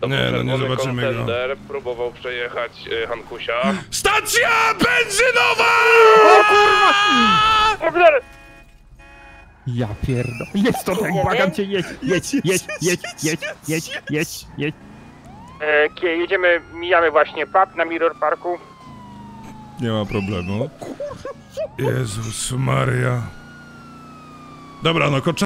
Nie, no nie zobaczymy go. Kontender próbował przejechać Hankusia. Stacja benzynowa! O kurwa! Ja pierdolę. Jedź to tak, błagam cię, jedź. Jedziemy, mijamy właśnie pub na Mirror Parku. Nie ma problemu. Jezus Maria. Dobra, no